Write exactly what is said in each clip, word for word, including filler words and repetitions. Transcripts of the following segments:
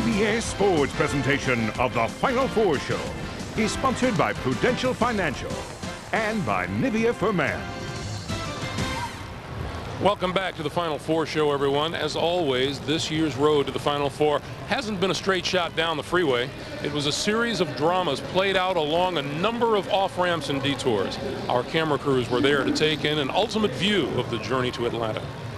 B S Sports presentation of the Final Four Show is sponsored by Prudential Financial and by Nivea for Men. Welcome back to the Final Four Show, everyone. As always, this year's road to the Final Four hasn't been a straight shot down the freeway. It was a series of dramas played out along a number of off-ramps and detours. Our camera crews were there to take in an ultimate view of the journey to Atlanta.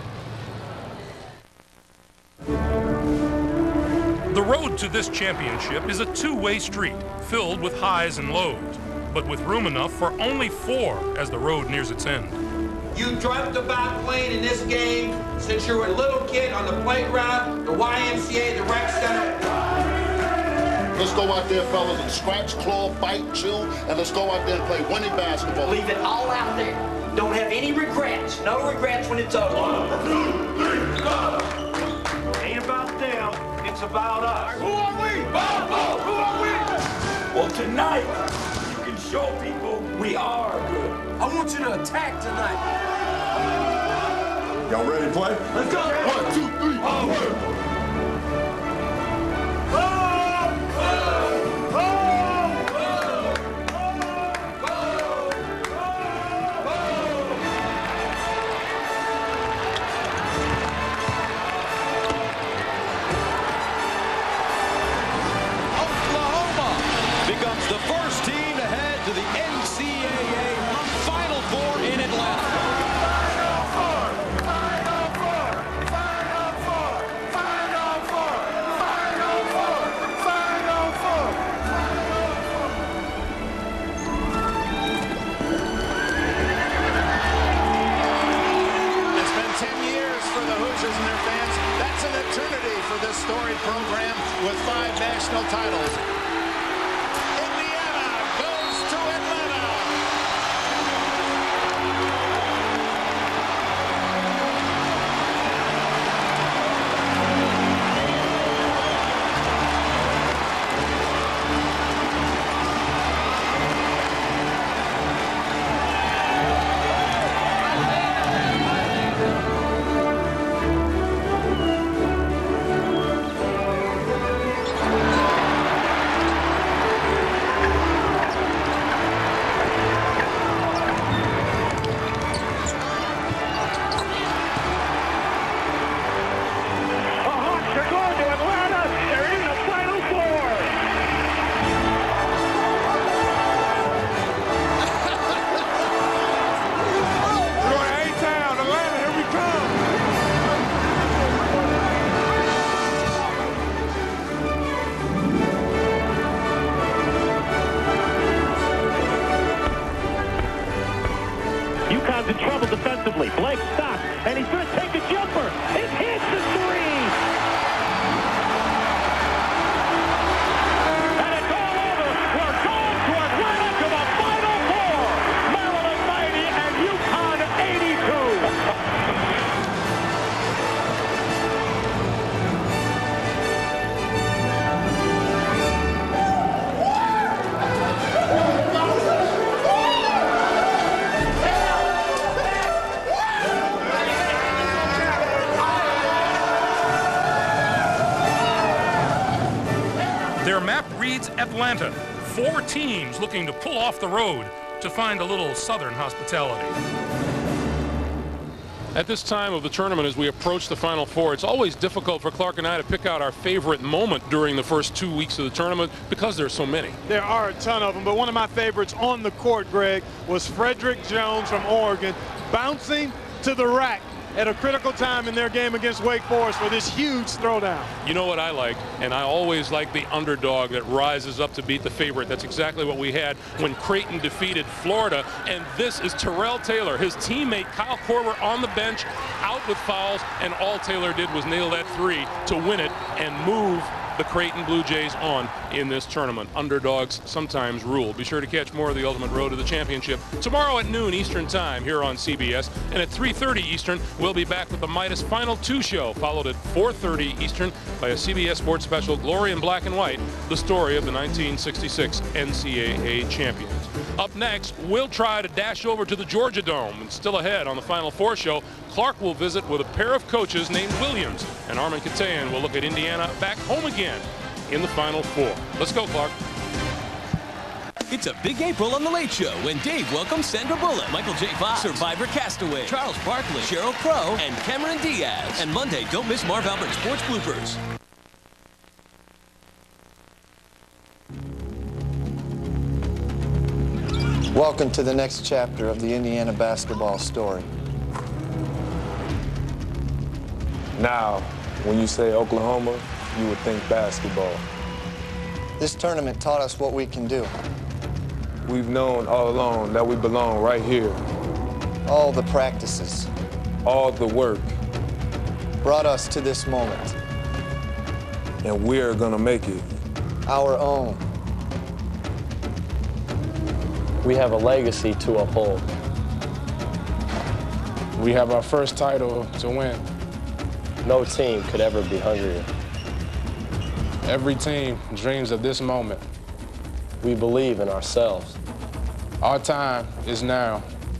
The road to this championship is a two-way street filled with highs and lows, but with room enough for only four as the road nears its end. You dreamt about playing in this game since you were a little kid on the playground, the Y M C A, the rec center. Let's go out there, fellas, and scratch, claw, bite, chew, and let's go out there and play winning basketball. Leave it all out there. Don't have any regrets. No regrets when it's over. One, two, three, go! Ain't about them, it's about us. Who are we? Ball, ball, who are we? Well, tonight, you can show people we are good. I want you to attack tonight. Y'all ready to play? Let's go. One, two, three, forward. Becomes the first team to head to the N C double A Final Four in Atlanta. Final Four! Final Four! Final Four! Final Four! Final Four! Final Four! It's been ten years for the Hoosiers and their fans. That's an eternity for this storied program with five national titles. UConn's in trouble defensively. Blake stops, and he's going to take a jumper. It hits the three. And it's all over. We're going to Atlanta to the Final Four. Maryland ninety and UConn eighty-two. Their map reads Atlanta. Four teams looking to pull off the road to find a little Southern hospitality. At this time of the tournament, as we approach the Final Four, it's always difficult for Clark and I to pick out our favorite moment during the first two weeks of the tournament because there's so many. There are a ton of them, but one of my favorites on the court, Greg, was Frederick Jones from Oregon bouncing to the rack at a critical time in their game against Wake Forest for this huge throwdown. You know what I like, and I always like the underdog that rises up to beat the favorite. That's exactly what we had when Creighton defeated Florida, and this is Terrell Taylor. His teammate Kyle Korver on the bench, out with fouls, and all Taylor did was nail that three to win it and move the Creighton Blue Jays on in this tournament. Underdogs sometimes rule. Be sure to catch more of the Ultimate Road to the Championship tomorrow at noon Eastern Time here on C B S. And at three thirty Eastern, we'll be back with the Midas Final Two show, followed at four thirty Eastern by a C B S Sports special, Glory in Black and White, the story of the nineteen sixty-six N C double A champions. Up next, we'll try to dash over to the Georgia Dome. And still ahead on the Final Four show, Clark will visit with a pair of coaches named Williams. And Armen Keteyian will look at Indiana back home again in the Final Four. Let's go, Clark. It's a big April on The Late Show when Dave welcomes Sandra Bullock, Michael J. Fox, Survivor Castaway, Charles Barkley, Sheryl Crow, and Cameron Diaz. And Monday, don't miss Marv Albert Sports Bloopers. Welcome to the next chapter of the Indiana basketball story. Now, when you say Oklahoma, you would think basketball. This tournament taught us what we can do. We've known all along that we belong right here. All the practices. All the work. Brought us to this moment. And we're gonna make it. Our own. We have a legacy to uphold. We have our first title to win. No team could ever be hungrier. Every team dreams of this moment. We believe in ourselves. Our time is now.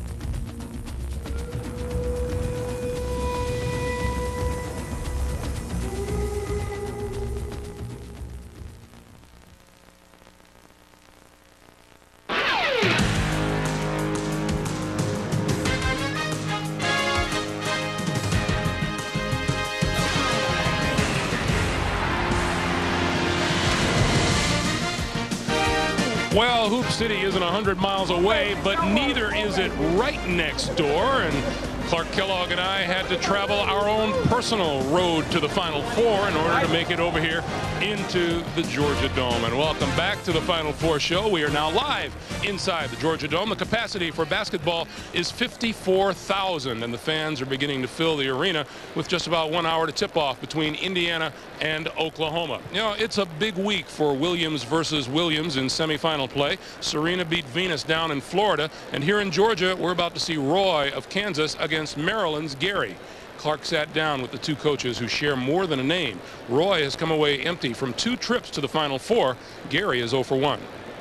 Well, Hoop City isn't one hundred miles away, but neither is it right next door. And Clark Kellogg and I had to travel our own personal road to the Final Four in order to make it over here into the Georgia Dome. And welcome back to the Final Four show. We are now live inside the Georgia Dome. The capacity for basketball is fifty-four thousand, and the fans are beginning to fill the arena with just about one hour to tip off between Indiana and Oklahoma. You know, it's a big week for Williams versus Williams in semifinal play. Serena beat Venus down in Florida, and here in Georgia, we're about to see Roy of Kansas against Maryland's Gary. Clark sat down with the two coaches who share more than a name. Roy has come away empty from two trips to the Final Four. Gary is zero for one.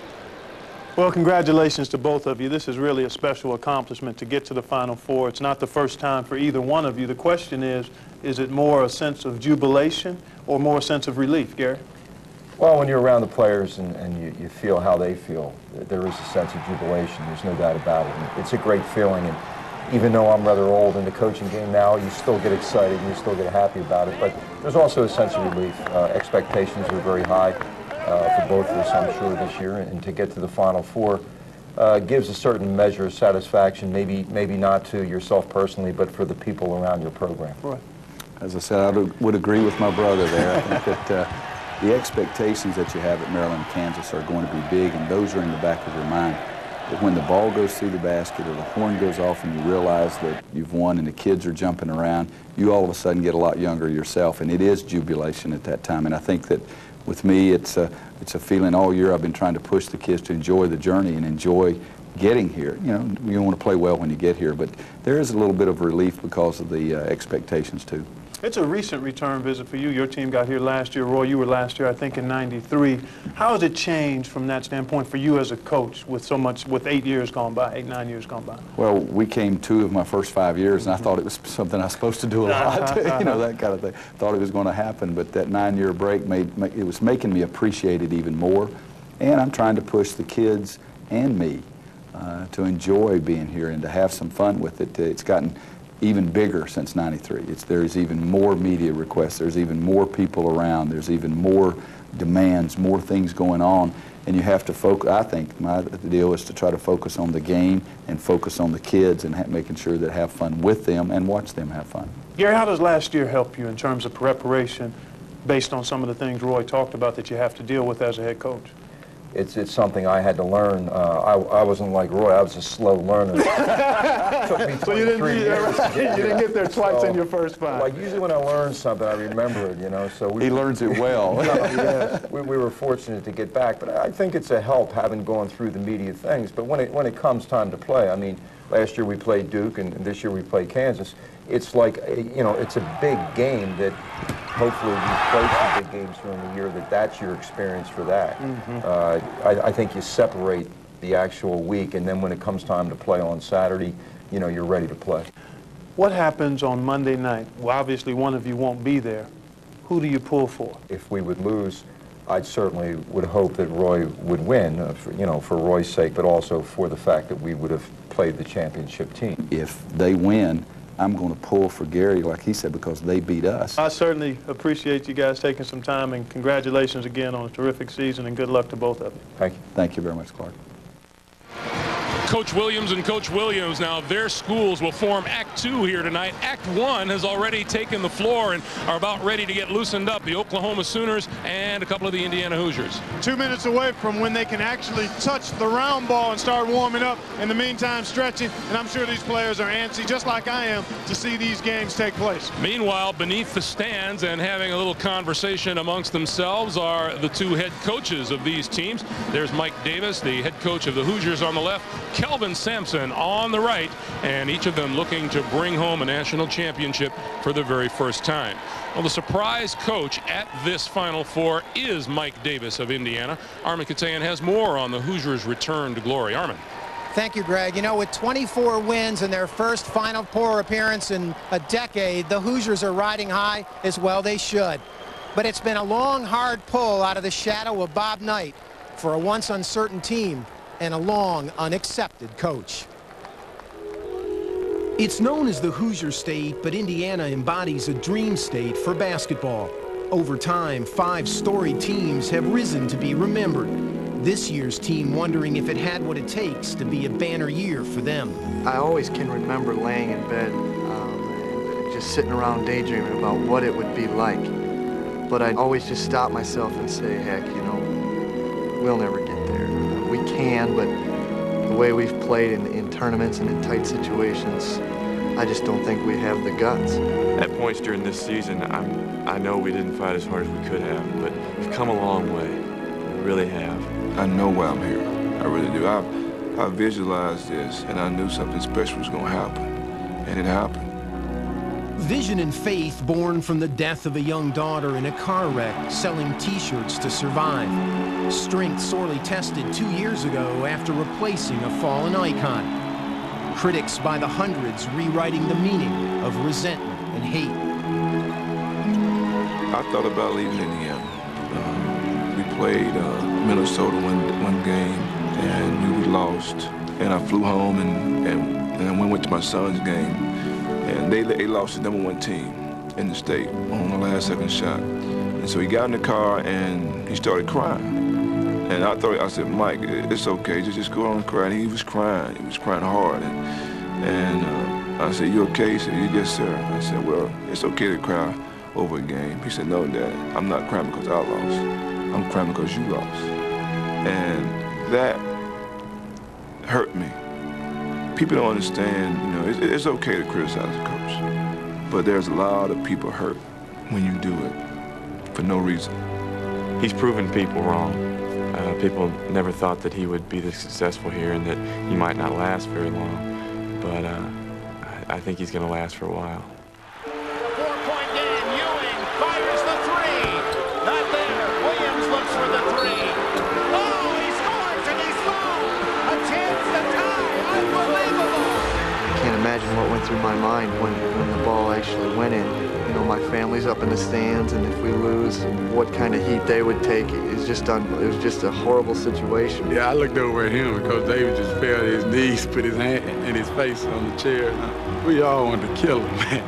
Well, congratulations to both of you. This is really a special accomplishment to get to the Final Four. It's not the first time for either one of you. The question is, is it more a sense of jubilation or more a sense of relief, Gary? Well, when you're around the players and, and you, you feel how they feel, there is a sense of jubilation. There's no doubt about it. And it's a great feeling. And even though I'm rather old in the coaching game now, you still get excited and you still get happy about it. But there's also a sense of relief. Uh, expectations are very high uh, for both of us, I'm sure, this year. And to get to the Final Four uh, gives a certain measure of satisfaction, maybe maybe not to yourself personally, but for the people around your program. Right. As I said, I would agree with my brother there. I think that uh, the expectations that you have at Maryland and Kansas are going to be big, and those are in the back of your mind. But when the ball goes through the basket or the horn goes off and you realize that you've won and the kids are jumping around, you all of a sudden get a lot younger yourself, and it is jubilation at that time. And I think that with me, it's a, it's a feeling all year I've been trying to push the kids to enjoy the journey and enjoy getting here. You know, you want to play well when you get here, but there is a little bit of relief because of the uh, expectations too. It's a recent return visit for you. Your team got here last year. Roy, you were last year, I think, in ninety-three. How has it changed from that standpoint for you as a coach with so much, with eight years gone by, eight, nine years gone by? Well, we came two of my first five years, and I thought it was something I was supposed to do a lot, you know, that kind of thing. Thought it was going to happen, but that nine-year break, made, made, it was making me appreciate it even more. And I'm trying to push the kids and me uh, to enjoy being here and to have some fun with it. It's gotten even bigger since ninety-three. It's, there's even more media requests. There's even more people around. There's even more demands, more things going on. And you have to focus, I think my deal is to try to focus on the game and focus on the kids and ha making sure that have fun with them and watch them have fun. Gary, how does last year help you in terms of preparation based on some of the things Roy talked about that you have to deal with as a head coach? It's, it's something I had to learn. Uh, I, I wasn't like Roy. I was a slow learner. It took me so you didn't, years yeah, to get you didn't get there twice so, in your first five. Like usually when I learn something, I remember it, you know. So we, he learns it well. yeah, we, we were fortunate to get back. But I think it's a help having gone through the media things. But when it, when it comes time to play, I mean, last year we played Duke, and this year we played Kansas. It's like, a, you know, it's a big game that hopefully we've played some big games during the year, that that's your experience for that. Mm-hmm. uh, I, I think you separate the actual week, and then when it comes time to play on Saturday, you know, you're ready to play. What happens on Monday night? Well, obviously one of you won't be there. Who do you pull for? If we would lose, I certainly would hope that Roy would win, uh, for, you know, for Roy's sake, but also for the fact that we would have played the championship team. If they win, I'm going to pull for Gary, like he said, because they beat us. I certainly appreciate you guys taking some time, and congratulations again on a terrific season, and good luck to both of you. Thank you. Thank you very much, Clark. Coach Williams and Coach Williams, now their schools will form Act Two here tonight. Act One has already taken the floor and are about ready to get loosened up. The Oklahoma Sooners and a couple of the Indiana Hoosiers. Two minutes away from when they can actually touch the round ball and start warming up. In the meantime, stretching, and I'm sure these players are antsy, just like I am, to see these games take place. Meanwhile, beneath the stands and having a little conversation amongst themselves are the two head coaches of these teams. There's Mike Davis, the head coach of the Hoosiers, on the left, Kelvin Sampson on the right, and each of them looking to bring home a national championship for the very first time. Well, the surprise coach at this Final Four is Mike Davis of Indiana. Armin Katayan has more on the Hoosiers' return to glory. Armin. Thank you, Greg. You know, with twenty-four wins in their first Final Four appearance in a decade, the Hoosiers are riding high, as well they should. But it's been a long, hard pull out of the shadow of Bob Knight for a once uncertain team and a long unaccepted coach. It's known as the Hoosier State, but Indiana embodies a dream state for basketball. Over time, five storied teams have risen to be remembered. This year's team wondering if it had what it takes to be a banner year for them. I always can remember laying in bed um, and just sitting around daydreaming about what it would be like. But I'd always just stop myself and say, heck, you know, we'll never get there. We can, but the way we've played in, in tournaments and in tight situations, I just don't think we have the guts. At points during this season, I'm, I know we didn't fight as hard as we could have, but we've come a long way. We really have. I know why I'm here. I really do. I, I visualized this, and I knew something special was going to happen, and it happened. Vision and faith born from the death of a young daughter in a car wreck, selling T-shirts to survive. Strength sorely tested two years ago after replacing a fallen icon. Critics by the hundreds rewriting the meaning of resentment and hate. I thought about leaving Indiana. Um, we played uh, Minnesota one, one game, and we lost. And I flew home, and, and, and we went to my son's game. And they, they lost the number one team in the state on the last second shot. And so he got in the car and he started crying. And I thought, I said, Mike, it's okay, just, just go on and cry. And he was crying, he was crying hard. And, and uh, I said, you okay? He said, yes, sir. I said, well, it's okay to cry over a game. He said, no, Dad, I'm not crying because I lost. I'm crying because you lost. And that hurt me. People don't understand, you know, it's, it's okay to criticize a coach, but there's a lot of people hurt when you do it for no reason. He's proven people wrong. Uh, people never thought that he would be this successful here and that he might not last very long, but uh, I, I think he's going to last for a while. Four-point game. Ewing fires the three. Not there. Williams looks for the three. Oh, he scores and he's low. A chance to tie. Unbelievable. I can't imagine what went through my mind when, when the ball actually went in. You know, my family's up in the stands, and if we lose, what kind of heat they would take. It's just un it was just a horrible situation. Yeah, I looked over at him because David just fell to his knees, put his hand in his face on the chair. We all wanted to kill him, man.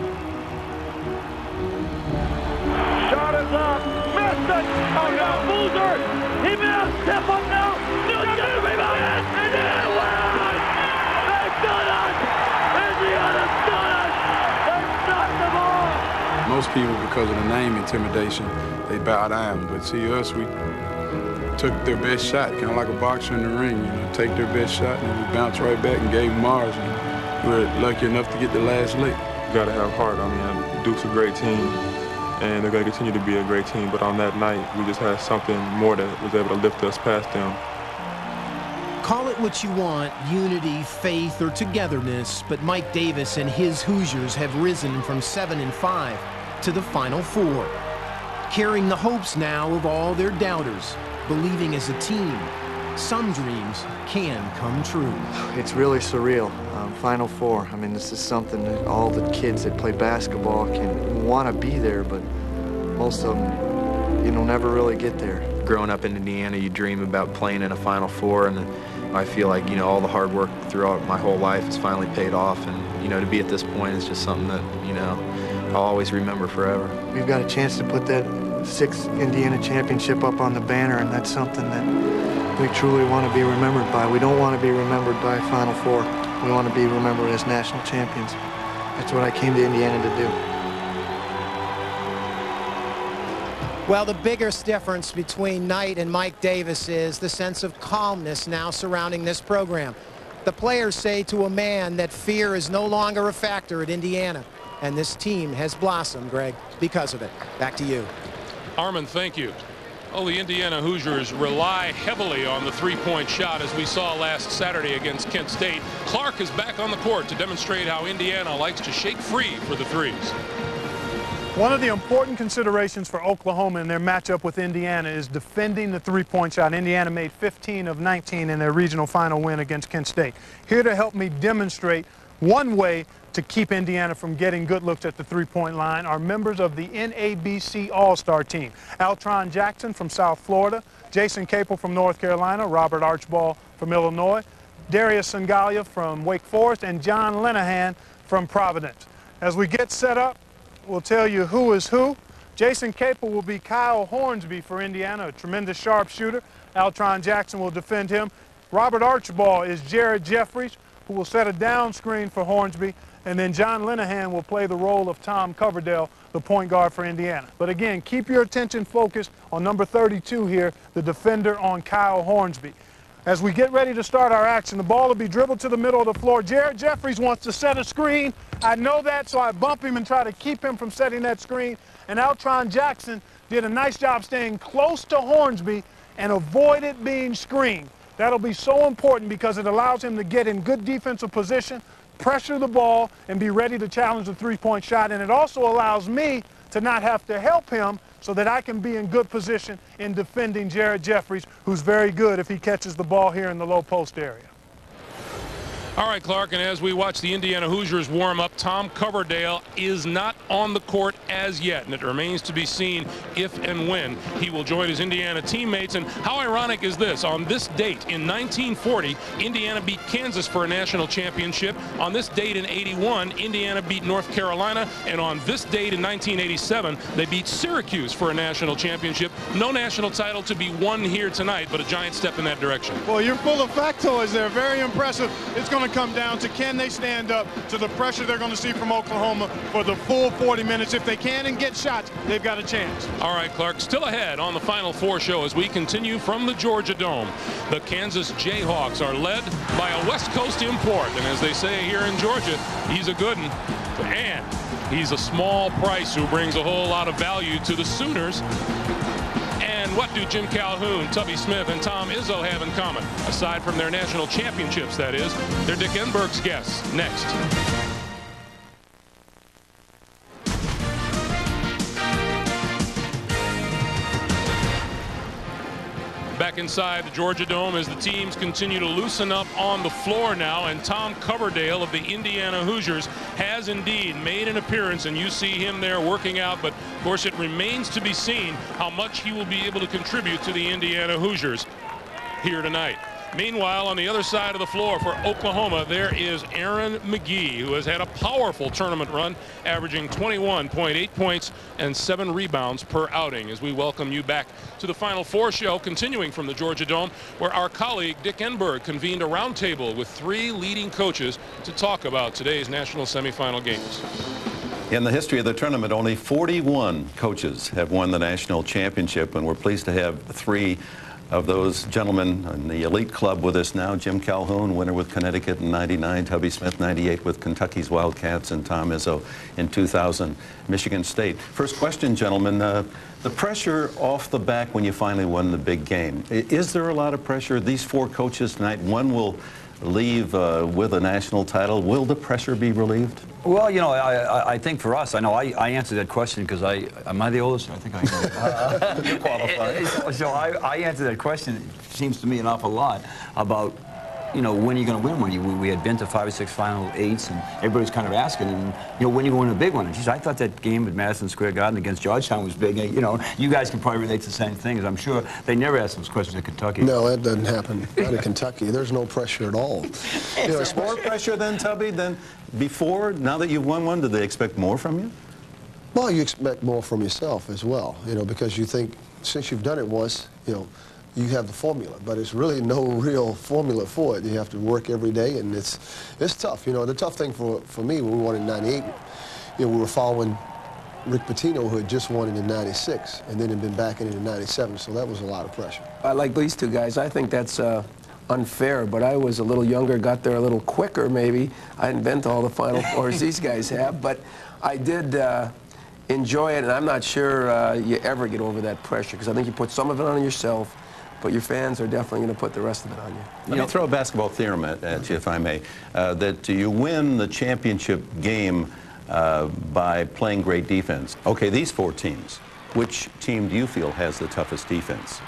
Shot is up. Missed it. Oh, no. Boozer. He missed. Step up now. Newton rebound. And it went. They've done it. Indiana's done it. They've knocked the ball. Most people, because of the name intimidation, they bow down. But see, us, we took their best shot, kind of like a boxer in the ring. You know, take their best shot, and we bounced right back and gave them ours. And we were lucky enough to get the last lick. You got to have heart. I mean, Duke's a great team, and they're going to continue to be a great team. But on that night, we just had something more that was able to lift us past them. Call it what you want, unity, faith, or togetherness, but Mike Davis and his Hoosiers have risen from seven and five to the Final Four, carrying the hopes now of all their doubters, believing as a team some dreams can come true. It's really surreal. Um, Final Four. I mean, this is something that all the kids that play basketball can want to be there, but most of them, you know, never really get there. Growing up in Indiana, you dream about playing in a Final Four, and I feel like, you know, all the hard work throughout my whole life has finally paid off, and, you know, to be at this point is just something that, you know, I'll always remember forever. We've got a chance to put that sixth Indiana championship up on the banner, and that's something that we truly want to be remembered by. We don't want to be remembered by Final Four. We want to be remembered as national champions. That's what I came to Indiana to do. Well, the biggest difference between Knight and Mike Davis is the sense of calmness now surrounding this program. The players say to a man that fear is no longer a factor at Indiana, and this team has blossomed, Greg, because of it. Back to you. Armin, thank you. Oh, the Indiana Hoosiers rely heavily on the three-point shot, as we saw last Saturday against Kent State. Clark is back on the court to demonstrate how Indiana likes to shake free for the threes. One of the important considerations for Oklahoma in their matchup with Indiana is defending the three-point shot. Indiana made fifteen of nineteen in their regional final win against Kent State. Here to help me demonstrate one way to keep Indiana from getting good looks at the three-point line are members of the N A B C All-Star team. Altron Jackson from South Florida, Jason Capel from North Carolina, Robert Archibald from Illinois, Darius Sangalia from Wake Forest, and John Linehan from Providence. As we get set up, we'll tell you who is who. Jason Capel will be Kyle Hornsby for Indiana, a tremendous sharpshooter. Altron Jackson will defend him. Robert Archibald is Jared Jeffries, who will set a down screen for Hornsby. And then John Linehan will play the role of Tom Coverdale, the point guard for Indiana. But again, keep your attention focused on number thirty-two here, the defender on Kyle Hornsby. As we get ready to start our action, the ball will be dribbled to the middle of the floor. Jared Jeffries wants to set a screen. I know that, so I bump him and try to keep him from setting that screen. And Altron Jackson did a nice job staying close to Hornsby and avoided being screened. That'll be so important because it allows him to get in good defensive position, pressure the ball, and be ready to challenge the three-point shot. And it also allows me to not have to help him so that I can be in good position in defending Jared Jeffries, who's very good if he catches the ball here in the low post area. All right, Clark, and as we watch the Indiana Hoosiers warm up, Tom Coverdale is not on the court as yet, and it remains to be seen if and when he will join his Indiana teammates. And how ironic is this? On this date in nineteen forty, Indiana beat Kansas for a national championship. On this date in eighty-one, Indiana beat North Carolina. And on this date in nineteen eighty-seven, they beat Syracuse for a national championship. No national title to be won here tonight, but a giant step in that direction. Well, you're full of factoids there. Very impressive. It's going to come down to, can they stand up to the pressure they're going to see from Oklahoma for the full forty minutes? If they can and get shots, they've got a chance. All right, Clark, still ahead on the Final Four show as we continue from the Georgia Dome. The Kansas Jayhawks are led by a West Coast import, and as they say here in Georgia, he's a good one, and he's a small price who brings a whole lot of value to the Sooners. And what do Jim Calhoun, Tubby Smith, and Tom Izzo have in common? Aside from their national championships, that is. They're Dick Enberg's guests. Next. Back inside the Georgia Dome as the teams continue to loosen up on the floor now, and Tom Coverdale of the Indiana Hoosiers has indeed made an appearance, and you see him there working out, but of course it remains to be seen how much he will be able to contribute to the Indiana Hoosiers here tonight. Meanwhile, on the other side of the floor for Oklahoma, there is Aaron McGee, who has had a powerful tournament run, averaging twenty-one point eight points and seven rebounds per outing. As we welcome you back to the Final Four show, continuing from the Georgia Dome, where our colleague Dick Enberg convened a roundtable with three leading coaches to talk about today's national semifinal games. In the history of the tournament, only forty-one coaches have won the national championship, and we're pleased to have three of those gentlemen in the elite club with us now. Jim Calhoun, winner with Connecticut in ninety-nine, Tubby Smith ninety-eight with Kentucky's Wildcats, and Tom Izzo in two thousand, Michigan State. First question, gentlemen, uh, the pressure off the back when you finally won the big game. Is there a lot of pressure? These four coaches tonight, one will leave uh, with a national title. Will the pressure be relieved? Well, you know, I, I, I think for us, I know I, I answered that question because I, am I the oldest? I think I am. You're qualified. So I, I answered that question, it seems to me an awful lot, about, you know, when are you going to win one? You, we had been to five or six final eights, and everybody's kind of asking, and, you know, when are you going to win a big one? And geez, I thought that game at Madison Square Garden against Georgetown was big. You know, you guys can probably relate to the same things. I'm sure they never ask those questions at Kentucky. No, that doesn't happen. Not at Kentucky. There's no pressure at all. You know, it's more pressure than, Tubby, than before? Now that you've won one, do they expect more from you? Well, you expect more from yourself as well, you know, because you think since you've done it once, you know, you have the formula, but it's really no real formula for it. You have to work every day, and it's it's tough. You know, the tough thing for, for me when we won in ninety-eight, you know, we were following Rick Pitino, who had just won it in ninety-six, and then had been back in it in ninety-seven, so that was a lot of pressure. I like these two guys. I think that's uh, unfair, but I was a little younger, got there a little quicker, maybe. I hadn't been to all the Final Fours these guys have, but I did uh, enjoy it, and I'm not sure uh, you ever get over that pressure, because I think you put some of it on yourself, but your fans are definitely going to put the rest of it on you. Let you me throw a basketball theorem at, at you, if I may, uh, that you win the championship game uh, by playing great defense. Okay, these four teams, which team do you feel has the toughest defense?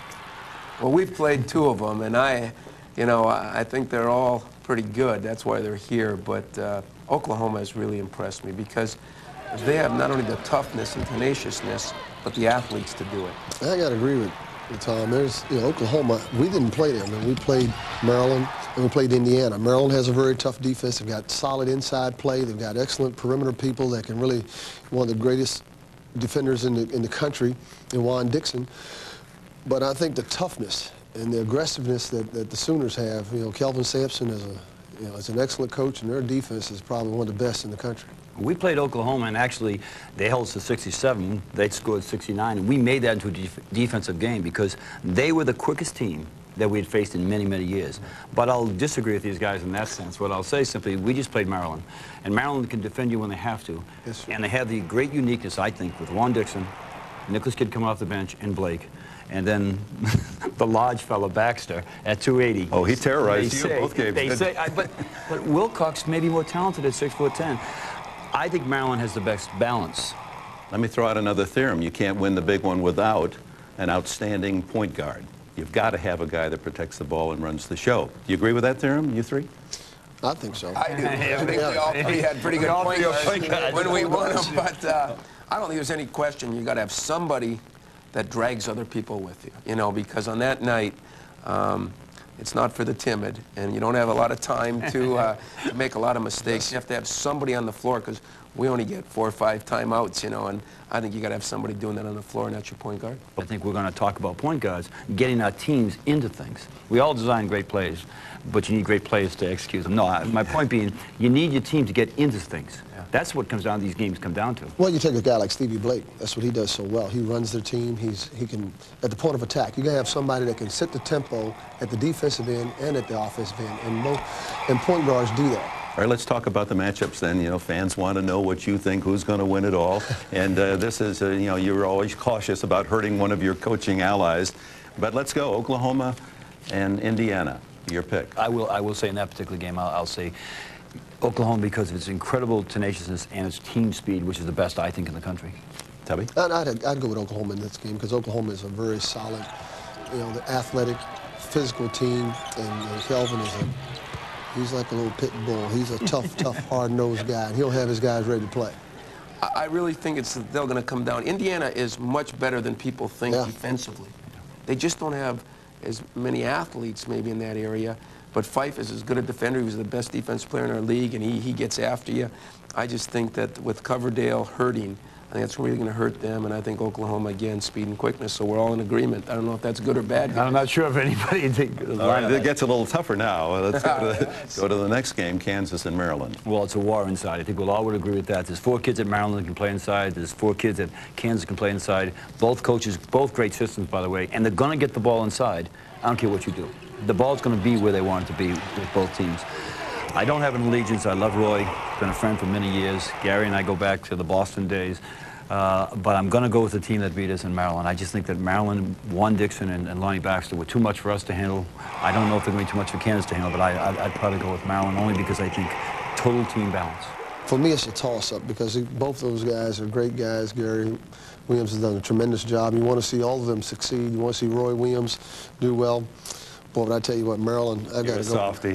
Well, we've played two of them, and I, you know, I think they're all pretty good. That's why they're here, but uh, Oklahoma has really impressed me because they have not only the toughness and tenaciousness, but the athletes to do it. I got to agree with Tom. There's, you know, Oklahoma, we didn't play them, and we played Maryland, and we played Indiana. Maryland has a very tough defense. They've got solid inside play. They've got excellent perimeter people that can really, one of the greatest defenders in the, in the country, in Juan Dixon. But I think the toughness and the aggressiveness that, that the Sooners have, you know, Kelvin Sampson is a, you know, is an excellent coach, and their defense is probably one of the best in the country. We played Oklahoma, and actually, they held us to sixty-seven. They scored sixty-nine, and we made that into a def defensive game because they were the quickest team that we had faced in many, many years. But I'll disagree with these guys in that sense. What I'll say simply, we just played Maryland, and Maryland can defend you when they have to. Yes, and they have the great uniqueness, I think, with Juan Dixon, Nicholas Kidd coming off the bench, and Blake. And then the large fella Baxter at two eighty. Oh, he terrorized you say, both games. They say, I, but, but Wilcox may be more talented at six foot ten. I think Maryland has the best balance. Let me throw out another theorem. You can't win the big one without an outstanding point guard. You've got to have a guy that protects the ball and runs the show. Do you agree with that theorem, you three? I think so. I do. I think we all three had pretty good point guards when we won them, but uh, I don't think there's any question you got to have somebody that drags other people with you, you know, because on that night, um, it's not for the timid, and you don't have a lot of time to, uh, to make a lot of mistakes. You have to have somebody on the floor, because we only get four or five timeouts, you know, and I think you got to have somebody doing that on the floor, and that's your point guard. I think we're going to talk about point guards, getting our teams into things. We all design great plays, but you need great players to execute them. No, I, my point being, you need your team to get into things. Yeah. That's what comes down, these games come down to. Well, you take a guy like Stevie Blake. That's what he does so well. He runs their team. He's, he can, at the point of attack, you got to have somebody that can set the tempo at the defensive end and at the offensive end, and, both, and point guards do that. All right, let's talk about the matchups then. You know, fans want to know what you think, who's going to win it all. And uh, this is, uh, you know, you're always cautious about hurting one of your coaching allies. But let's go, Oklahoma and Indiana. Your pick. I will, I will say in that particular game, I'll, I'll say Oklahoma because of its incredible tenaciousness and its team speed, which is the best, I think, in the country. Tubby? I'd, I'd, I'd go with Oklahoma in this game because Oklahoma is a very solid, you know, the athletic, physical team, and, and Kelvin is a He's like a little pit bull. He's a tough, tough, hard-nosed guy, and he'll have his guys ready to play. I really think it's they're going to come down. Indiana is much better than people think yeah. defensively. They just don't have as many athletes maybe in that area, but Fife is as good a defender. He was the best defensive player in our league, and he, he gets after you. I just think that with Coverdale hurting, I think that's really going to hurt them, and I think Oklahoma, again, speed and quickness, so we're all in agreement. I don't know if that's good or bad. I'm not sure if anybody thinks... All right, it gets a little tougher now. Let's go to, the, go to the next game, Kansas and Maryland. Well, it's a war inside. I think we'll all would agree with that. There's four kids at Maryland that can play inside. There's four kids that Kansas can play inside. Both coaches, both great systems, by the way, and they're going to get the ball inside. I don't care what you do. The ball's going to be where they want it to be with both teams. I don't have an allegiance. I love Roy. Been a friend for many years. Gary and I go back to the Boston days. Uh, but I'm going to go with the team that beat us in Maryland. I just think that Maryland, Juan Dixon and, and Lonnie Baxter were too much for us to handle. I don't know if they're going to be too much for Kansas to handle, but I, I'd, I'd probably go with Maryland only because I think total team balance. For me, it's a toss-up because they, both those guys are great guys. Gary Williams has done a tremendous job. You want to see all of them succeed. You want to see Roy Williams do well. Boy, but I tell you what, Maryland, I've got to go. Softy.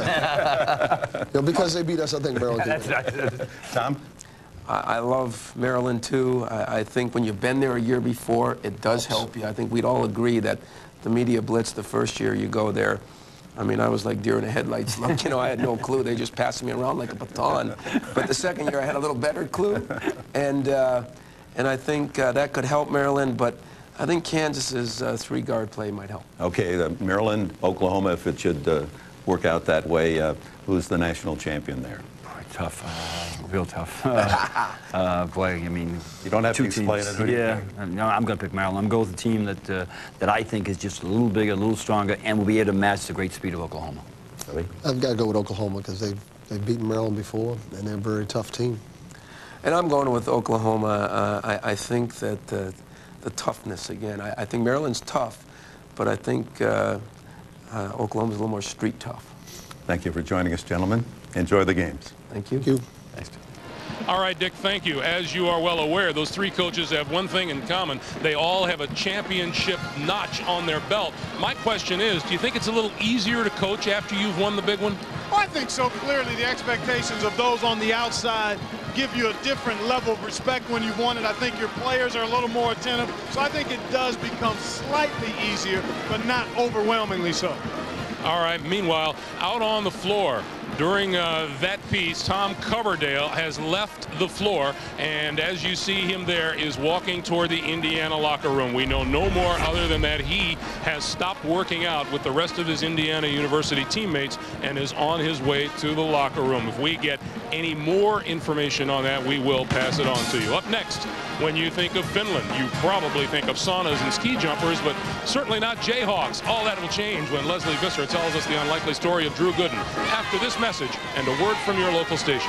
Yeah. You know, because they beat us, I think Maryland can. Tom? I, I love Maryland, too. I, I think when you've been there a year before, it does help you. I think we'd all agree that the media blitz the first year you go there, I mean, I was like deer in the headlights. Like, you know, I had no clue. They just passed me around like a baton. But the second year, I had a little better clue. And, uh, and I think uh, that could help Maryland. But I think Kansas's uh, three-guard play might help. Okay, uh, Maryland, Oklahoma, if it should uh, work out that way, uh, who's the national champion there? Tough, uh, real tough. Uh, uh, boy, I mean, you don't have to explain teams. it. Yeah, no, I'm going to pick Maryland. I'm going with the team that uh, that I think is just a little bigger, a little stronger, and will be able to match the great speed of Oklahoma. Really? I've got to go with Oklahoma because they've they've beaten Maryland before, and they're a very tough team. And I'm going with Oklahoma. Uh, I, I think that uh, the toughness again. I, I think Maryland's tough, but I think uh, uh, Oklahoma's a little more street tough. Thank you for joining us, gentlemen. Enjoy the games. Thank you. Thank you. Thanks. All right, Dick, thank you. As you are well aware, those three coaches have one thing in common. They all have a championship notch on their belt. My question is, do you think it's a little easier to coach after you've won the big one? Well, I think so. Clearly, the expectations of those on the outside give you a different level of respect when you've won it. I think your players are a little more attentive. So I think it does become slightly easier, but not overwhelmingly so. All right, meanwhile, out on the floor, during uh, that piece, Tom Coverdale has left the floor, and as you see him there, is walking toward the Indiana locker room. We know no more other than that he has stopped working out with the rest of his Indiana University teammates and is on his way to the locker room. If we get any more information on that, we will pass it on to you. Up next, when you think of Finland, you probably think of saunas and ski jumpers, but certainly not Jayhawks. All that will change when Leslie Visser tells us the unlikely story of Drew Gooden after this message and a word from your local station.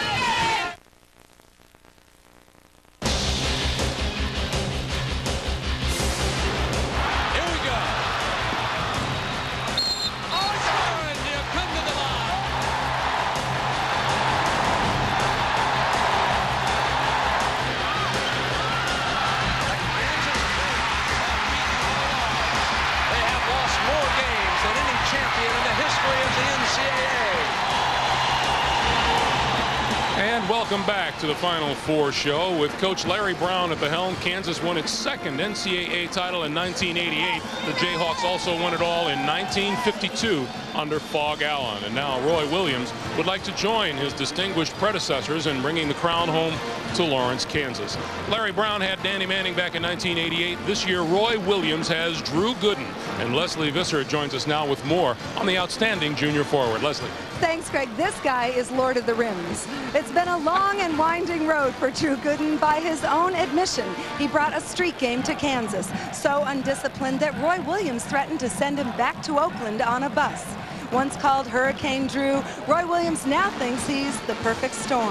Welcome back to the Final Four show with Coach Larry Brown at the helm. Kansas won its second N C double A title in nineteen eighty-eight. The Jayhawks also won it all in nineteen fifty-two under Phog Allen. And now Roy Williams would like to join his distinguished predecessors in bringing the crown home to Lawrence, Kansas. Larry Brown had Danny Manning back in nineteen eighty-eight. This year, Roy Williams has Drew Gooden. And Leslie Visser joins us now with more on the outstanding junior forward. Leslie. Thanks, Greg. This guy is Lord of the Rims. It's been a long and winding road for Drew Gooden. By his own admission, he brought a street game to Kansas, so undisciplined that Roy Williams threatened to send him back to Oakland on a bus. Once called Hurricane Drew, Roy Williams now thinks he's the perfect storm.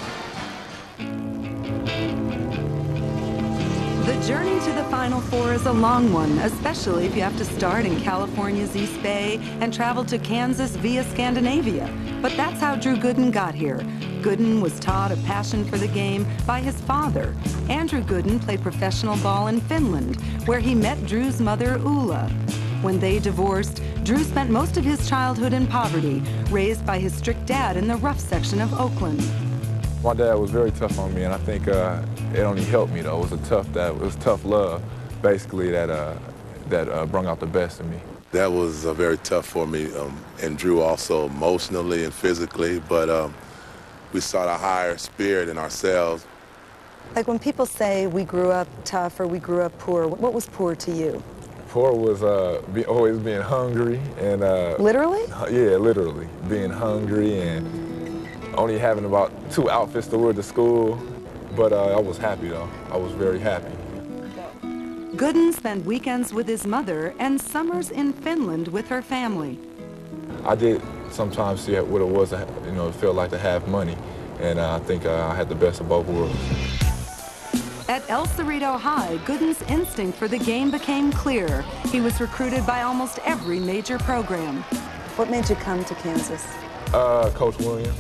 The journey to the Final Four is a long one, especially if you have to start in California's East Bay and travel to Kansas via Scandinavia. But that's how Drew Gooden got here. Gooden was taught a passion for the game by his father. Andrew Gooden played professional ball in Finland, where he met Drew's mother, Ulla. When they divorced, Drew spent most of his childhood in poverty, raised by his strict dad in the rough section of Oakland. My dad was very tough on me, and I think uh, it only helped me, though. It was a tough dad. It was tough love, basically, that uh, that uh, brought out the best in me. That was uh, very tough for me, um, and Drew also emotionally and physically, but um, we sought a higher spirit in ourselves. Like when people say we grew up tough or we grew up poor, what was poor to you? Poor was uh, be, always being hungry and... Uh, literally? Yeah, literally. Being hungry and only having about two outfits to wear to school. But uh, I was happy, though. I was very happy. Gooden spent weekends with his mother and summers in Finland with her family. I did sometimes see what it was, to, you know, it felt like to have money. And uh, I think uh, I had the best of both worlds. At El Cerrito High, Gooden's instinct for the game became clear. He was recruited by almost every major program. What made you come to Kansas? Uh, Coach Williams.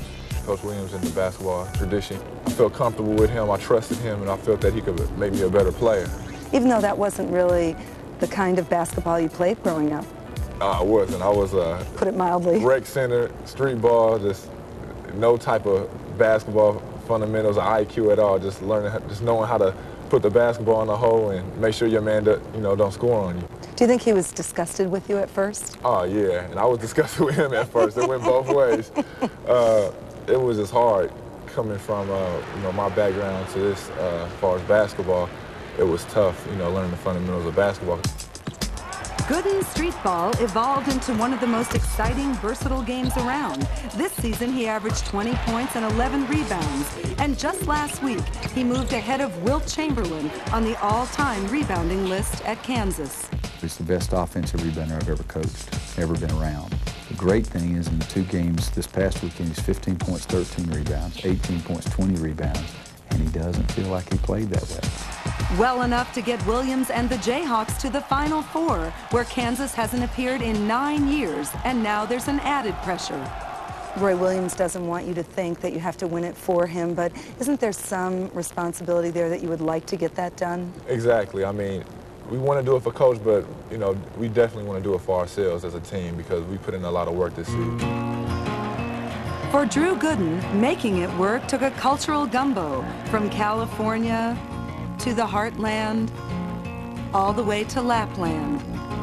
Coach Williams in the basketball tradition. I felt comfortable with him, I trusted him, and I felt that he could make me a better player. Even though that wasn't really the kind of basketball you played growing up? Uh, I wasn't. I was a Put it mildly. rec center, street ball, just no type of basketball fundamentals or I Q at all. Just learning, just knowing how to put the basketball in the hole and make sure your man, do, you know, don't score on you. Do you think he was disgusted with you at first? Oh yeah, and I was disgusted with him at first. It went both ways. Uh, it was just hard coming from uh, you know, my background to this uh, as far as basketball. It was tough, you know, learning the fundamentals of basketball. Gooden street ball evolved into one of the most exciting, versatile games around. This season, he averaged twenty points and eleven rebounds. And just last week, he moved ahead of Wilt Chamberlain on the all-time rebounding list at Kansas. He's the best offensive rebounder I've ever coached, ever been around. The great thing is in the two games this past weekend, he's fifteen points, thirteen rebounds, eighteen points, twenty rebounds, and he doesn't feel like he played that well. Well enough to get Williams and the Jayhawks to the Final Four, where Kansas hasn't appeared in nine years, and now there's an added pressure. Roy Williams doesn't want you to think that you have to win it for him, but isn't there some responsibility there that you would like to get that done? Exactly. I mean, we want to do it for Coach, but, you know, we definitely want to do it for ourselves as a team because we put in a lot of work this season. For Drew Gooden, making it work took a cultural gumbo from California to the Heartland, all the way to Lapland.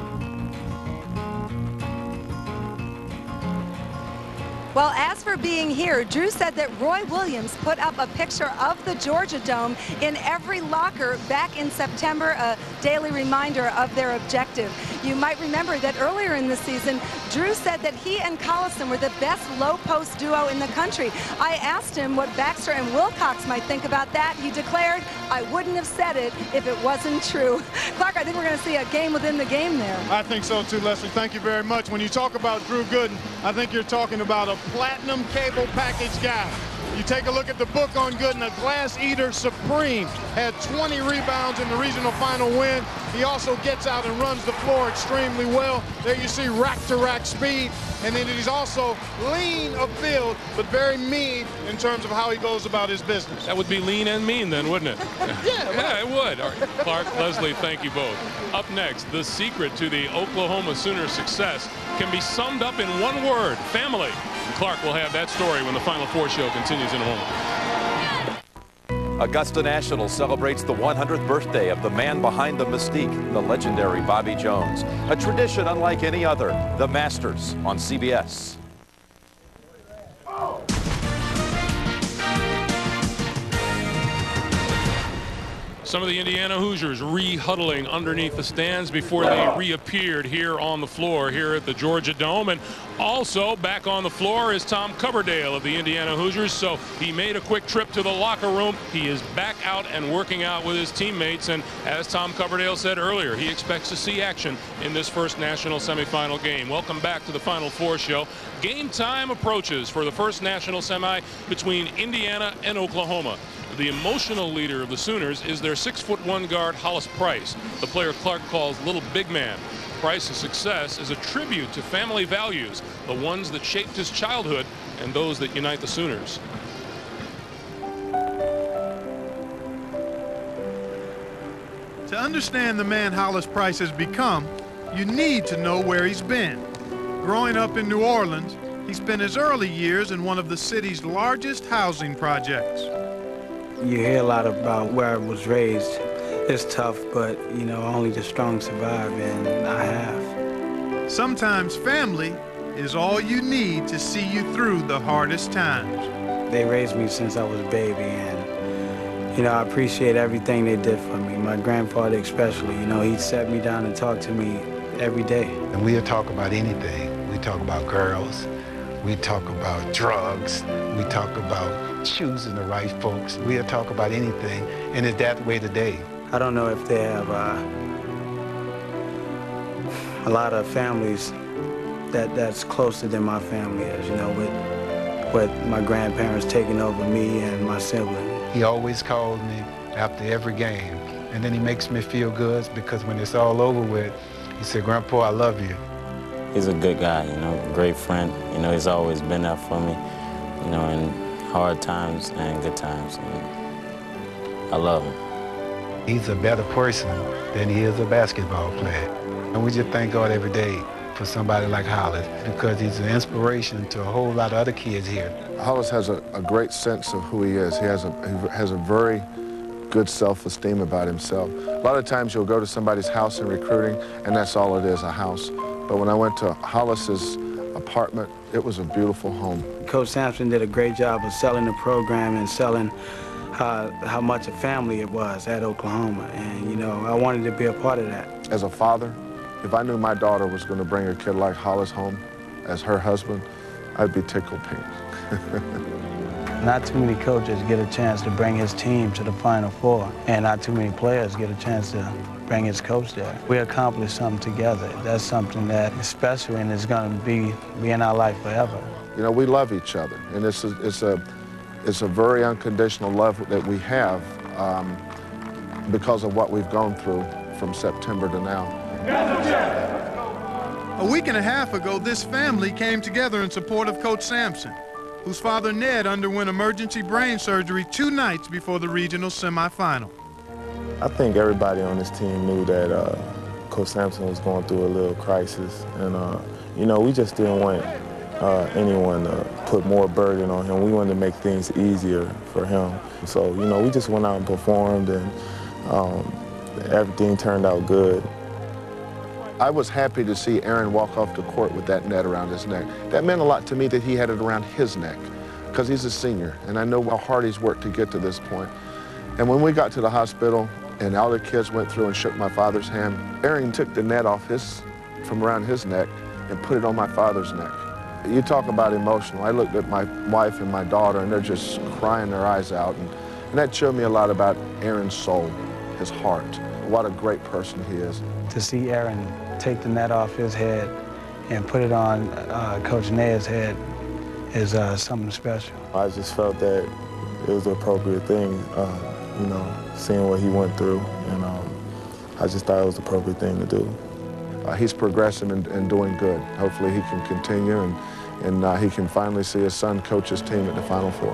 Well, as for being here, Drew said that Roy Williams put up a picture of the Georgia Dome in every locker back in September, a daily reminder of their objective. You might remember that earlier in the season, Drew said that he and Collison were the best low-post duo in the country. I asked him what Baxter and Wilcox might think about that. He declared, I wouldn't have said it if it wasn't true. Clark, I think we're going to see a game within the game there. I think so too, Leslie. Thank you very much. When you talk about Drew Gooden, I think you're talking about a platinum cable package guy. You take a look at the book on Gooden, a Glass Eater Supreme, had twenty rebounds in the regional final win. He also gets out and runs the floor extremely well. There you see rack-to-rack speed, and then he's also lean of build, but very mean in terms of how he goes about his business. That would be lean and mean then, wouldn't it? Yeah, yeah, it would. All right. Clark, Leslie, thank you both. Up next, the secret to the Oklahoma Sooners' success can be summed up in one word: family. Clark will have that story when the Final Four show continues in a moment. Augusta National celebrates the one hundredth birthday of the man behind the mystique, the legendary Bobby Jones. A tradition unlike any other, the Masters on C B S. Some of the Indiana Hoosiers re-huddling underneath the stands before they reappeared here on the floor here at the Georgia Dome. And also back on the floor is Tom Coverdale of the Indiana Hoosiers. So he made a quick trip to the locker room. He is back out and working out with his teammates. And as Tom Coverdale said earlier, he expects to see action in this first national semifinal game. Welcome back to the Final Four show. Game time approaches for the first national semi between Indiana and Oklahoma. The emotional leader of the Sooners is their six foot one guard, Hollis Price, the player Clark calls Little Big Man. Price's success is a tribute to family values, the ones that shaped his childhood and those that unite the Sooners. To understand the man Hollis Price has become, you need to know where he's been. Growing up in New Orleans, he spent his early years in one of the city's largest housing projects. You hear a lot about where I was raised. It's tough, but, you know, only the strong survive, and I have. Sometimes family is all you need to see you through the hardest times. They raised me since I was a baby, and, you know, I appreciate everything they did for me. My grandfather especially, you know, he'd set me down and talk to me every day. And we'll talk about anything. We talk about girls. We talk about drugs. We talk about choosing the right folks. We'll talk about anything, and it's that way today. I don't know if they have uh, a lot of families that that's closer than my family is, you know, with, with my grandparents taking over me and my sibling. He always calls me after every game, and then he makes me feel good because when it's all over with, he said, Grandpa, I love you. He's a good guy, you know, great friend. You know, he's always been there for me, you know, and hard times and good times. And I love him. He's a better person than he is a basketball player. And we just thank God every day for somebody like Hollis, because he's an inspiration to a whole lot of other kids here. Hollis has a, a great sense of who he is. He has a, he has a very good self-esteem about himself. A lot of times you'll go to somebody's house in recruiting, and that's all it is, a house. But when I went to Hollis's apartment, it was a beautiful home. Coach Sampson did a great job of selling the program and selling how, how much a family it was at Oklahoma. And, you know, I wanted to be a part of that. As a father, if I knew my daughter was going to bring a kid like Hollis home as her husband, I'd be tickled pink. Not too many coaches get a chance to bring his team to the Final Four, and not too many players get a chance to bring his coach there. We accomplished something together. That's something that is special and is going to be, be in our life forever. You know, we love each other, and it's a, it's a, it's a very unconditional love that we have um, because of what we've gone through from September to now. A week and a half ago, this family came together in support of Coach Sampson, whose father Ned underwent emergency brain surgery two nights before the regional semifinal. I think everybody on this team knew that uh, Coach Sampson was going through a little crisis, and uh, you know, we just didn't want uh, anyone to put more burden on him. We wanted to make things easier for him. So, you know, we just went out and performed, and um, everything turned out good. I was happy to see Aaron walk off the court with that net around his neck. That meant a lot to me that he had it around his neck, because he's a senior, and I know how hard he's worked to get to this point. And when we got to the hospital and all the kids went through and shook my father's hand, Aaron took the net off his, from around his neck and put it on my father's neck. You talk about emotional. I looked at my wife and my daughter, and they're just crying their eyes out. And, and that showed me a lot about Aaron's soul, his heart. What a great person he is. To see Aaron take the net off his head and put it on uh, Coach Ned's head is uh, something special. I just felt that it was the appropriate thing, uh, you know, seeing what he went through, and um, I just thought it was the appropriate thing to do. Uh, he's progressing and, and doing good. Hopefully he can continue, and, and uh, he can finally see his son coach his team at the Final Four.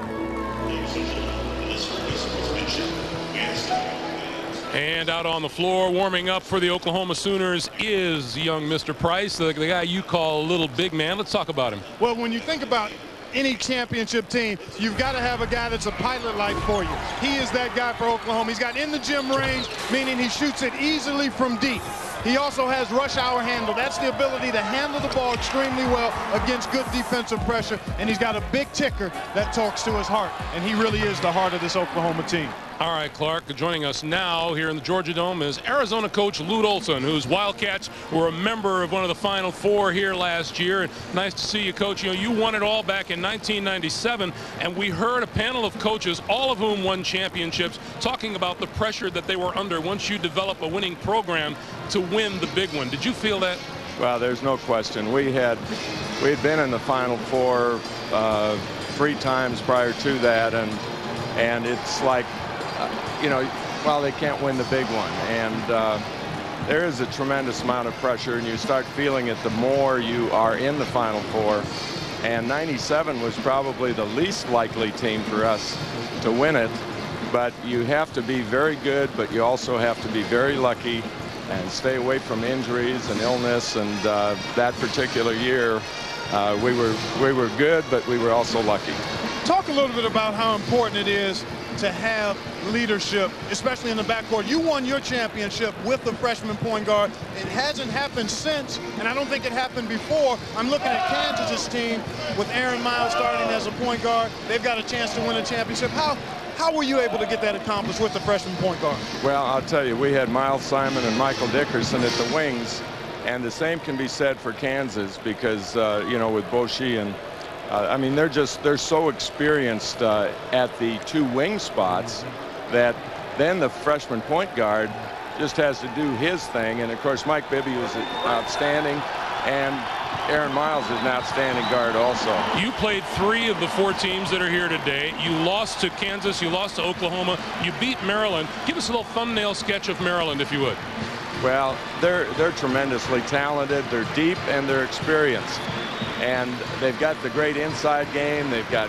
And out on the floor, warming up for the Oklahoma Sooners, is young Mister Price, the, the guy you call a little big man. Let's talk about him. Well, when you think about any championship team, you've got to have a guy that's a pilot light for you. He is that guy for Oklahoma. He's got in the gym range, meaning he shoots it easily from deep. He also has rush hour handle. That's the ability to handle the ball extremely well against good defensive pressure. And he's got a big ticker that talks to his heart. And he really is the heart of this Oklahoma team. All right, Clark, joining us now here in the Georgia Dome is Arizona coach Lute Olson, whose Wildcats were a member of one of the Final Four here last year. And nice to see you, Coach. You know, you won it all back in nineteen ninety-seven, and we heard a panel of coaches, all of whom won championships, talking about the pressure that they were under once you develop a winning program to win the big one. Did you feel that? Well, there's no question. We had we had been in the Final Four uh, three times prior to that, and and it's like, Uh, you know, well, they can't win the big one, and uh, there is a tremendous amount of pressure, and you start feeling it the more you are in the Final Four. And ninety-seven was probably the least likely team for us to win it, but you have to be very good, but you also have to be very lucky and stay away from injuries and illness. And uh, that particular year, uh, we were we were good, but we were also lucky. Talk a little bit about how important it is to have leadership, especially in the backcourt. You won your championship with the freshman point guard. It hasn't happened since, and I don't think it happened before. I'm looking at Kansas's team with Aaron Miles starting as a point guard. They've got a chance to win a championship. How how were you able to get that accomplished with the freshman point guard? Well, I'll tell you, we had Miles Simon and Michael Dickerson at the wings, and the same can be said for Kansas because, uh, you know, with Boshi and Uh, I mean, they're just, they're so experienced uh, at the two wing spots that then the freshman point guard just has to do his thing. And, of course, Mike Bibby was outstanding, and Aaron Miles is an outstanding guard also. You played three of the four teams that are here today. You lost to Kansas. You lost to Oklahoma. You beat Maryland. Give us a little thumbnail sketch of Maryland, if you would. Well, they're, they're tremendously talented. They're deep, and they're experienced. And they've got the great inside game. They've got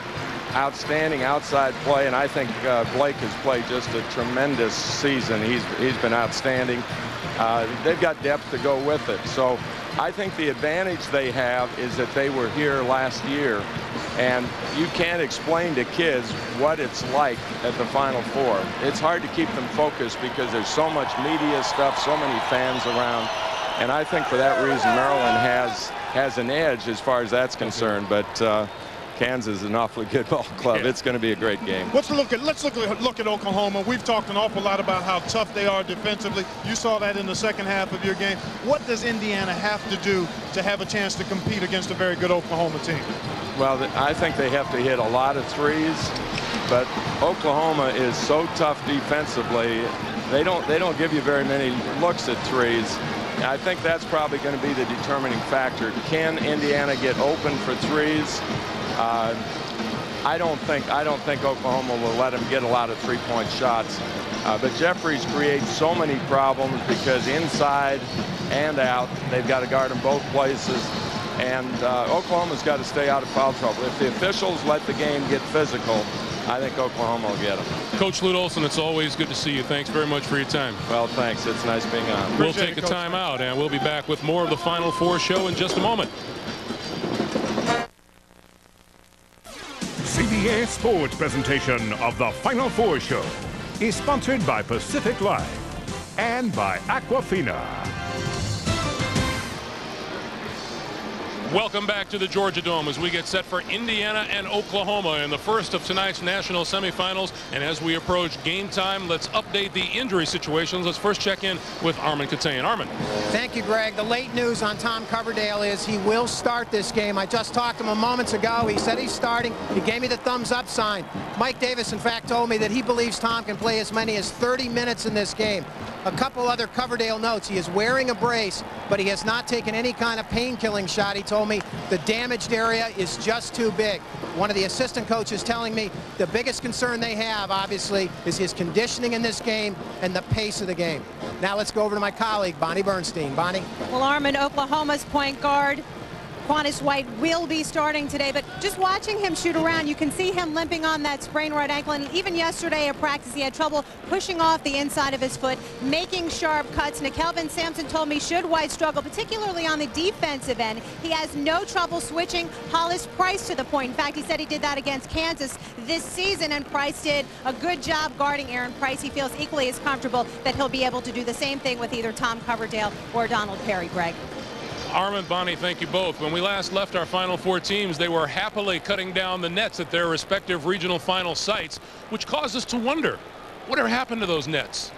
outstanding outside play, and I think uh, Blake has played just a tremendous season. He's, he's been outstanding. Uh, they've got depth to go with it. So I think the advantage they have is that they were here last year, and you can't explain to kids what it's like at the Final Four. It's hard to keep them focused because there's so much media stuff, so many fans around, and I think for that reason Maryland has has an edge as far as that's concerned. But uh, Kansas is an awfully good ball club. Yeah. It's going to be a great game. Let's look at let's look at look at Oklahoma. We've talked an awful lot about how tough they are defensively. You saw that in the second half of your game. What does Indiana have to do to have a chance to compete against a very good Oklahoma team? Well, I think they have to hit a lot of threes, but Oklahoma is so tough defensively. They don't they don't give you very many looks at threes. I think that's probably going to be the determining factor. Can Indiana get open for threes? Uh, I don't think I don't think Oklahoma will let him get a lot of three-point shots. Uh, but Jeffries creates so many problems because inside and out, they've got to guard him both places. And uh, Oklahoma's got to stay out of foul trouble. If the officials let the game get physical, I think Oklahoma will get them. Coach Lute Olson, it's always good to see you. Thanks very much for your time. Well, thanks. It's nice being on. We'll take a time out, and we'll be back with more of the Final Four show in just a moment. C B S Sports presentation of the Final Four show is sponsored by Pacific Life and by Aquafina. Welcome back to the Georgia Dome as we get set for Indiana and Oklahoma in the first of tonight's national semifinals. And as we approach game time, let's update the injury situations. Let's first check in with Armen Keteyian. Armen. Thank you, Greg. The late news on Tom Coverdale is he will start this game. I just talked to him moments ago. He said he's starting. He gave me the thumbs up sign. Mike Davis, in fact, told me that he believes Tom can play as many as thirty minutes in this game. A couple other Coverdale notes. He is wearing a brace, but he has not taken any kind of pain-killing shot. He told me the damaged area is just too big. One of the assistant coaches telling me the biggest concern they have, obviously, is his conditioning in this game and the pace of the game. Now let's go over to my colleague, Bonnie Bernstein. Bonnie? Well, Armen, Oklahoma's point guard Quantis White will be starting today, but just watching him shoot around, you can see him limping on that sprained right ankle. And even yesterday at practice, he had trouble pushing off the inside of his foot, making sharp cuts. Now, Kelvin Sampson told me should White struggle, particularly on the defensive end, he has no trouble switching Hollis Price to the point. In fact, he said he did that against Kansas this season, and Price did a good job guarding Aaron Price. He feels equally as comfortable that he'll be able to do the same thing with either Tom Coverdale or Donald Perry. Greg. Armen, Bonnie, thank you both. When we last left our Final Four teams, they were happily cutting down the nets at their respective regional final sites, which caused us to wonder, whatever happened to those nets?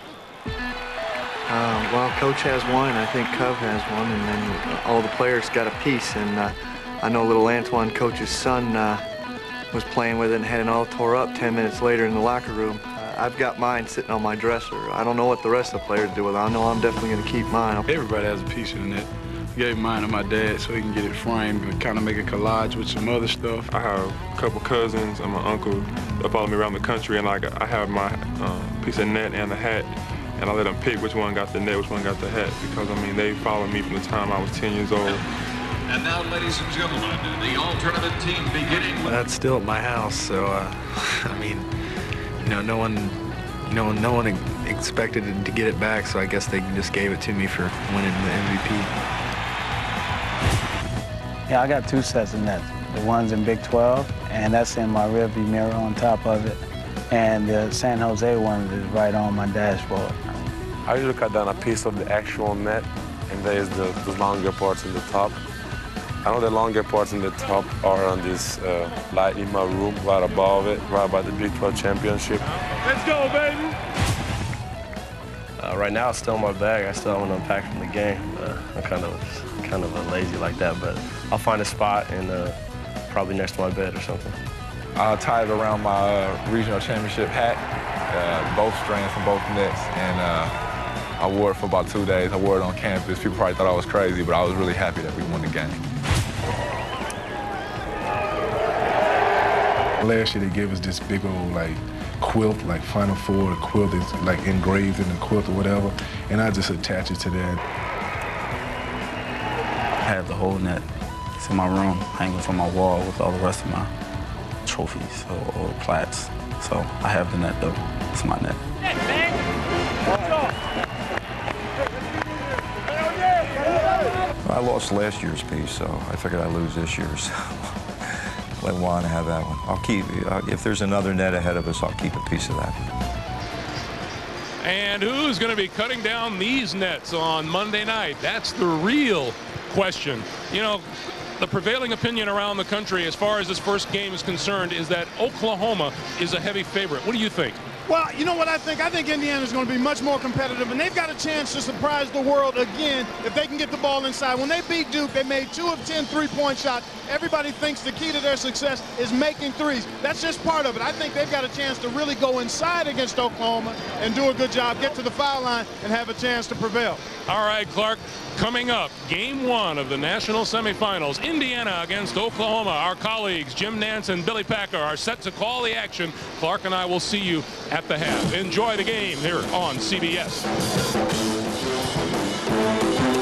Uh, well, Coach has one, I think Cov has one, and then all the players got a piece. And uh, I know little Antoine, Coach's son, uh, was playing with it and had it all tore up ten minutes later in the locker room. Uh, I've got mine sitting on my dresser. I don't know what the rest of the players do with it. I know I'm definitely going to keep mine. Everybody has a piece of the net. I gave mine to my dad so he can get it framed and kind of make a collage with some other stuff. I have a couple cousins and my uncle that follow me around the country, and like I have my um, piece of net and the hat, and I let them pick which one got the net, which one got the hat, because I mean they followed me from the time I was ten years old. And now, ladies and gentlemen, the all-tournament team beginning with... That's still at my house, so uh, I mean, you know, no one, no one, no one expected to get it back, so I guess they just gave it to me for winning the M V P. Yeah, I got two sets of nets. The one's in Big twelve, and that's in my rearview mirror on top of it. And the San Jose one is right on my dashboard. I usually cut down a piece of the actual net, and there's the, the longer parts in the top. I know the longer parts in the top are on this uh, light in my room, right above it, right by the Big twelve championship. Let's go, baby! Uh, right now, it's still in my bag. I still haven't unpacked from the game. Uh, I'm kind of kind of uh, lazy like that, but I'll find a spot and uh, probably next to my bed or something. I tied it around my uh, regional championship hat, uh, both strands from both nets, and uh, I wore it for about two days. I wore it on campus. People probably thought I was crazy, but I was really happy that we won the game. Last year they gave us this big old like quilt, like Final Four, the quilt is like engraved in the quilt or whatever, and I just attach it to that. I have the whole net. It's in my room, hanging from my wall with all the rest of my trophies or, or plats. So I have the net though. It's my net. I lost last year's piece, so I figured I'd lose this year's. Let Juan have that one. I'll keep, uh, if there's another net ahead of us, I'll keep a piece of that. And who's going to be cutting down these nets on Monday night? That's the real question. You know, the prevailing opinion around the country as far as this first game is concerned is that Oklahoma is a heavy favorite. What do you think? Well, you know what I think? I think Indiana's going to be much more competitive, and they've got a chance to surprise the world again if they can get the ball inside. When they beat Duke, they made two of ten three-point shots. Everybody thinks the key to their success is making threes. That's just part of it. I think they've got a chance to really go inside against Oklahoma and do a good job, get to the foul line, and have a chance to prevail. All right, Clark, coming up, game one of the national semifinals, Indiana against Oklahoma. Our colleagues, Jim Nantz and Billy Packer, are set to call the action. Clark and I will see you at the half. Enjoy the game here on C B S.